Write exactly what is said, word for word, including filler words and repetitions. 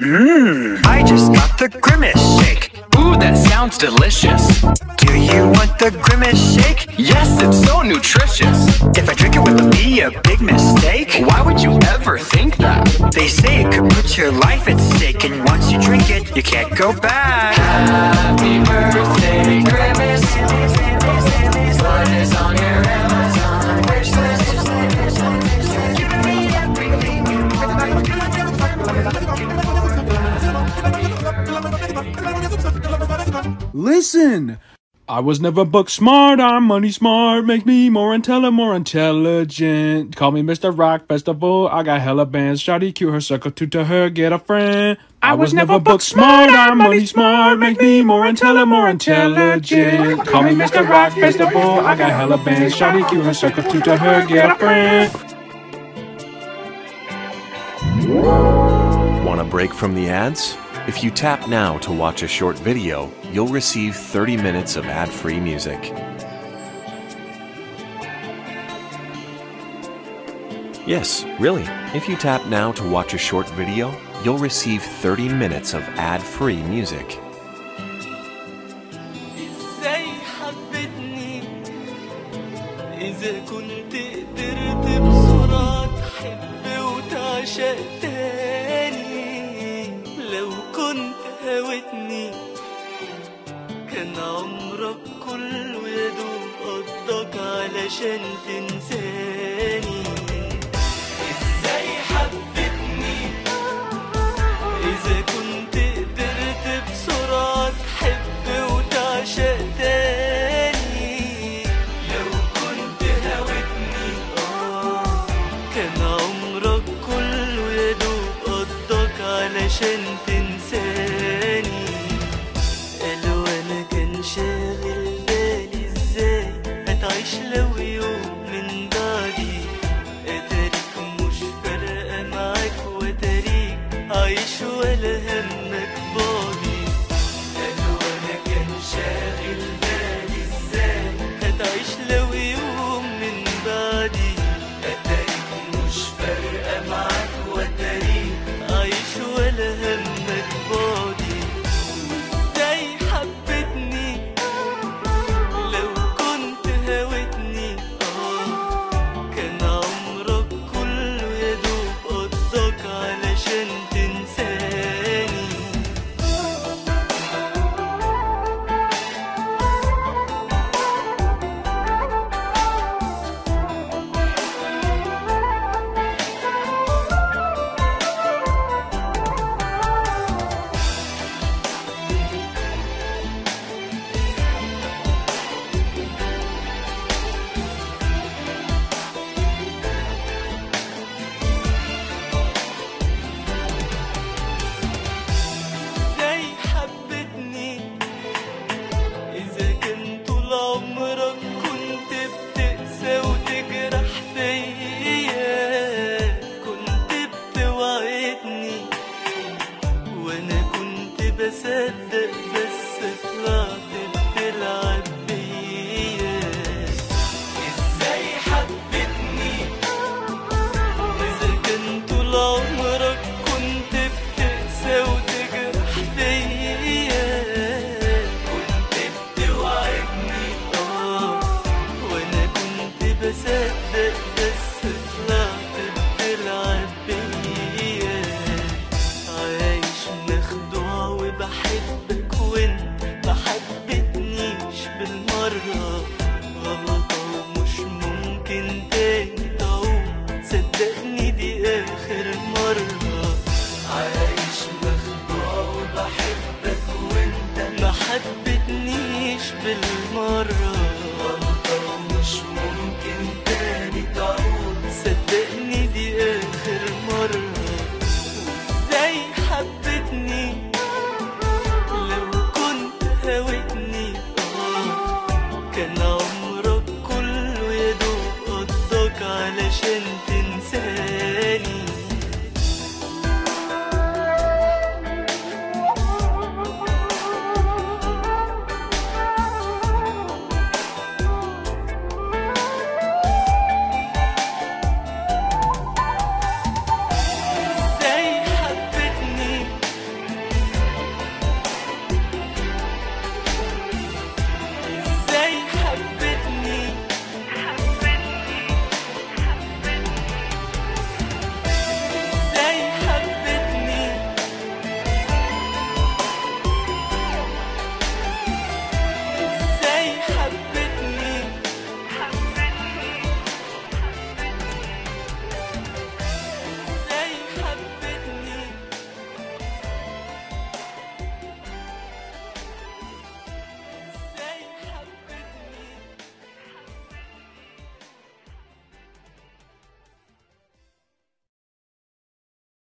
Mmm, I just got the Grimace shake. Ooh, that sounds delicious. Do you want the Grimace shake? Yes, it's so nutritious. If I drink it, will it be a big mistake? Why would you ever think that? They say it could put your life at stake, and once you drink it, you can't go back. Happy birthday, Grimace. What is on your Amazon wish list? Listen! I was never book smart, I'm money smart. Makes me more intelligent, more intelligent. Call me Mister Rock Festival, I got hella bands. Shawty cute, her circle two to her, get a friend. I was never book smart, I'm money smart. Make me more intelligent, more intelligent. Call me Mister Rock Festival, I got hella bands. Shawty cute, her circle two to her, get a friend. Want a break from the ads? If you tap now to watch a short video, you'll receive thirty minutes of ad-free music. Yes, really. If you tap now to watch a short video, you'll receive thirty minutes of ad-free music. ازاي حبتني إذا كنت قدرت بسرعة تحب وتعشق تاني لو كنت هوتني كان عمرك كله يدوب قضاك علشان تنساني ازاي حبتني إذا كنت قدرت بسرعة تحب وتعشق تاني لو كنت هوتني آه كان عمرك كله يدوب قضاك علشان تنساني قالوا أنا كان شاغل بالي ازاي هتعيش لو يوم من بعدي اتاريك مش فارقة معاك واتاريك عايش ولا همك بعدي قالوا أنا كان شاغل بالي ازاي هتعيش لو يوم من بعدي اتاريك مش فارقة معاك واتاريك عايش ولا همك بعدي ازاي حبتني لو كنت هوتني اه كان عمرك كله يدوب قضاك علشان تنساني ازاي حبتني إذا كان طول عمرك كنت بتقسى وتجرح فيا كنت بتوعدني وأنا كنت بصدق